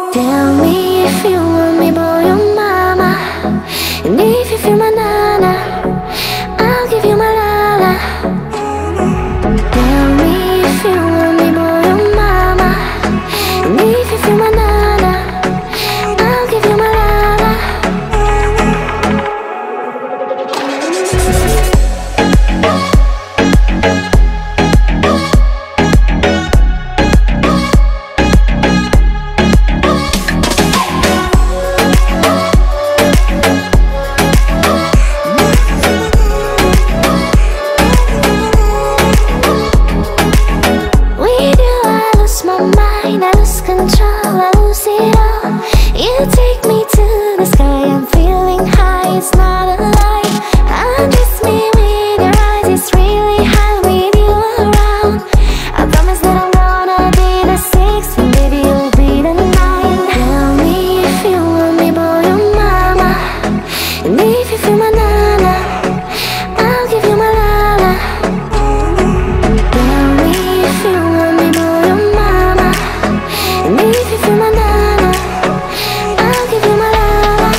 Tell me if you want me, boy or mama. And if you feel my nana, I'll give you my lala. Tell me if you want me, boy or mama. And if you feel my nana, I'll give you my lala. I lose control, I lose it all. You take me to the sky, I'm feeling high, it's not a lie. Undress me with your eyes, it's really high with you around. I promise that I'm gonna be the 6 and baby you'll be the 9. Tell me if you want me, boy or mama. And if you feel my nana, I'll give you my lala. Tell me if you want me, boy or mama. And if you feel my nana, I'll give you my lala.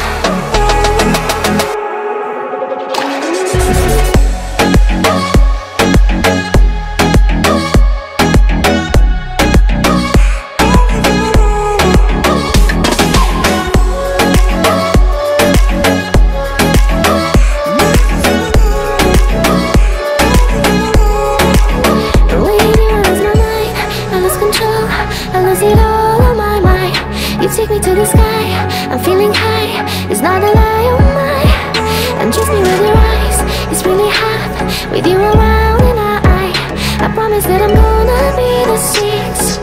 When you lose my mind, I lose control, I lose it all on my mind. You take me to the sky, I'm feeling high, it's not a lie, oh my. Undress me with your eyes, it's really hot with you around and I promise that I'm gonna be the 6